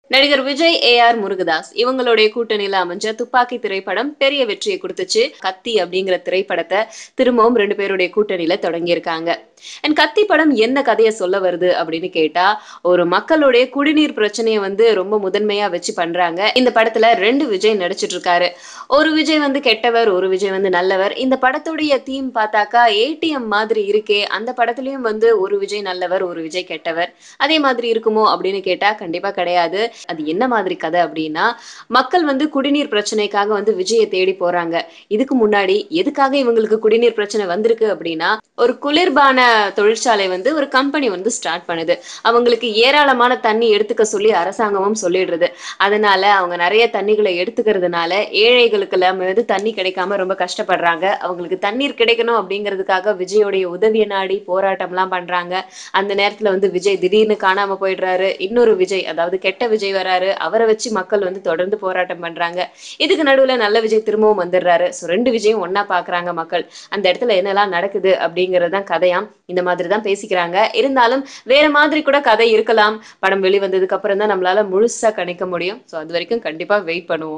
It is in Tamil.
நடிகர் விஜய், AR முருகதாஸ் இவங்களுடைய கூட்டணியில அமைஞ்ச துப்பாக்கி திரைப்படம் பெரிய வெற்றியை கொடுத்துச்சு. கத்தி அப்படிங்கிற திரைப்படத்தை திரும்பவும் 2 பேருடைய கூட்டணியில தொடங்கியிருக்காங்க. கத்தி படம் என்ன கதைய சொல்ல வருது அப்படின்னு கேட்டா, ஒரு மக்களுடைய குடிநீர் பிரச்சனைய ரொம்ப முதன்மையா வச்சு பண்றாங்க. இந்த படத்துல 2 விஜய் நடிச்சிட்டு இருக்காரு. ஒரு விஜய் கெட்டவர், ஒரு விஜய் நல்லவர். இந்த படத்துடைய தீம் பார்த்தாக்கா ஏடிஎம் மாதிரி இருக்கே. அந்த படத்துலயும் ஒரு விஜய் நல்லவர், ஒரு விஜய் கெட்டவர். அதே மாதிரி இருக்குமோ அப்படின்னு கேட்டா கண்டிப்பா கிடையாது. அது என்ன மாதிரி கதை அப்படின்னா, மக்கள் குடிநீர் பிரச்சனைக்காக விஜய தேடி போறாங்க. இதுக்கு முன்னாடி எதுக்காக இவங்களுக்கு குடிநீர் பிரச்சனை வந்திருக்கு அப்படின்னா, ஒரு குளிர்பான தொழிற்சாலை ஒரு கம்பெனி ஸ்டார்ட் பண்ணுது. அவங்களுக்கு ஏராளமான தண்ணி எடுத்துக்க சொல்லி அரசாங்கமும் சொல்லிடுறது. அதனால அவங்க நிறைய தண்ணிகளை எடுத்துக்கிறதுனால ஏழைகளுக்கு எல்லாம் தண்ணி கிடைக்காம ரொம்ப கஷ்டப்படுறாங்க. அவங்களுக்கு தண்ணீர் கிடைக்கணும் அப்படிங்கிறதுக்காக விஜயோடைய உதவியை நாடி போராட்டம் எல்லாம் பண்றாங்க. அந்த நேரத்துல விஜய் திடீர்னு காணாம போயிடுறாரு. இன்னொரு விஜய், அதாவது கெட்ட விஜய் வராரு. அவரை வச்சு மக்கள் தொடர்ந்து போராட்டம் பண்றாங்க. இதுக்கு நடுவுல நல்ல விஜய் திரும்பவும் வந்துடுறாரு. 2 விஜயும் ஒன்னா பாக்குறாங்க மக்கள். அந்த இடத்துல என்னெல்லாம் நடக்குது அப்படிங்கறதுதான் கதையாம். இந்த மாதிரிதான் பேசிக்கிறாங்க. இருந்தாலும் வேற மாதிரி கூட கதை இருக்கலாம். படம் வெளிவந்ததுக்கு அப்புறம் தான் நம்மளால முழுசா கணிக்க முடியும். சோ அது வரைக்கும் கண்டிப்பா வெயிட் பண்ணுவோம்.